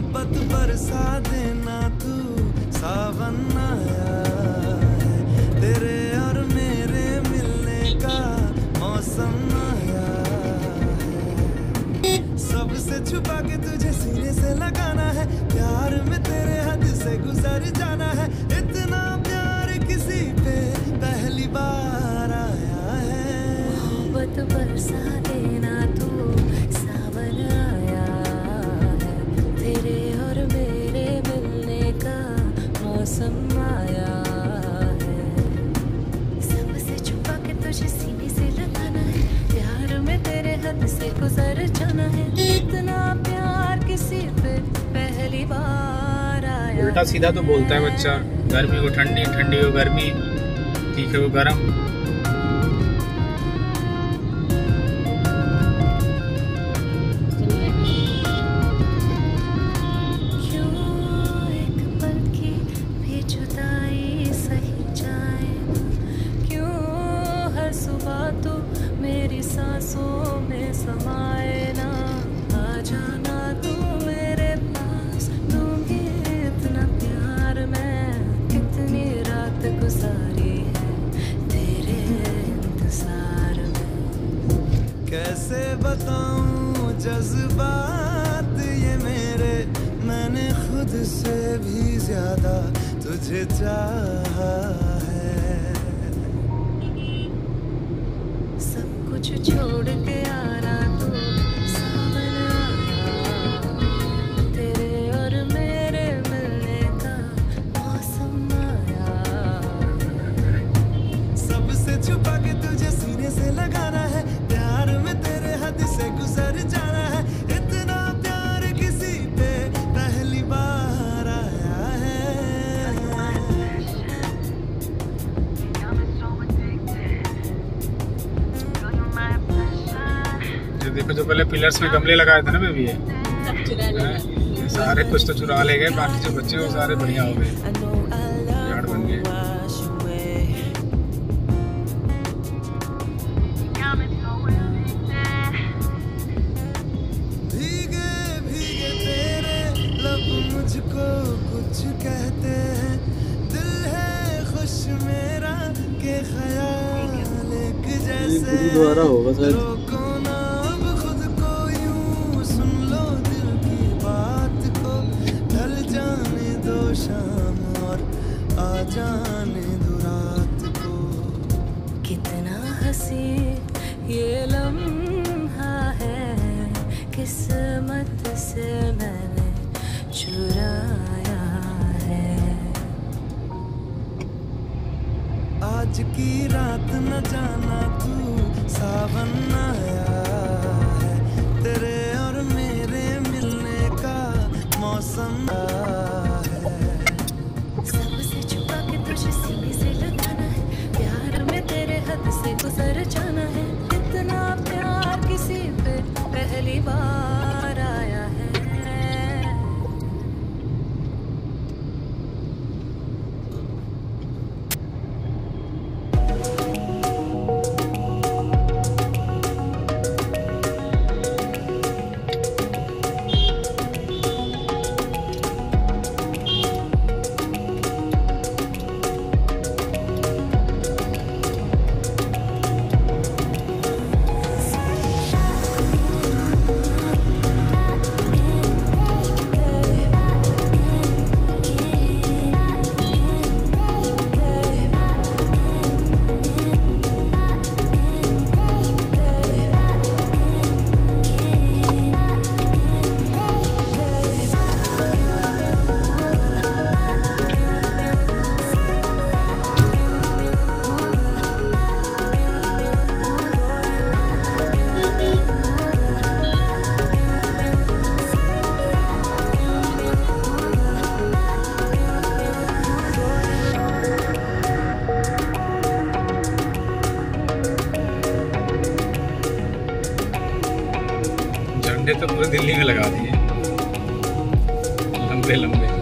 मोहब्बत बरसा देना तू, सावन आया है, तेरे और मेरे मिलने का मौसम आया है। सबसे छुपा के तुझे सीने से लगाना है, प्यार में तेरे हद से गुजर जाना है। इतना प्यार किसी पे पहली बार आया है। मोहब्बत बरसा देना तू, सावन आया है, तेरे और मेरे मिलने का मौसम आया है। सबसे छुपा के तुझे सीने से लगाना है, प्यार में तेरे हद से गुजर जाना है। इतना प्यार किसी पे पहली बार आया। उल्टा सीधा तो बोलता है बच्चा, गर्मी को ठंडी, ठंडी को गर्मी, तीखे को गर्म। तो मेरी सांसों में समाए ना, आ जाना तू मेरे पास, दूंगी इतना प्यार मैं। कितनी रात गुजारी है तेरे इंतजार में। कैसे बताऊं जज्बात ये मेरे, मैंने खुद से भी ज्यादा तुझे चाहा है। कुछ छोड़ के आना तू, सावन आया, तेरे और मेरे मिलने का मौसम आया। सबसे छुपा के तुझे सीने से लगाना है, प्यार में तेरे हद से गुजर जाना है। इतना प्यार किसी पे पहली बार आया है। देखो जो पहले पिलर्स में गमले लगाए थे ना बेबी, ये सारे कुछ तो चुरा ले गए, बाकी जो बच्चे वो सारे बढ़िया हो गए, झाड़ बन गए। भीगे भीगे तेरे लब मुझको कुछ कहते हैं, दिल है खुश मेरा के ख्याल एक जैसे। रोको ना अब खुद को यूं, सुन लो दिल की बात को, ढल जाने दो शाम और आ जाने दो रात को। कितना हंसी ये लम्हा है, किस्मत से मैंने चुराया है। आज की रात न जाना तू, सावन आया है, तेरे और मेरे मिलने का मौसम आया है। सबसे छुपा के तुझे सीने से लगाना है, प्यार में तेरे हद से गुजर जाना है। इतना प्यार किसी पे पहली बार आया है। झंडे तो पूरे दिल्ली में लगा दिए, लंबे लंबे।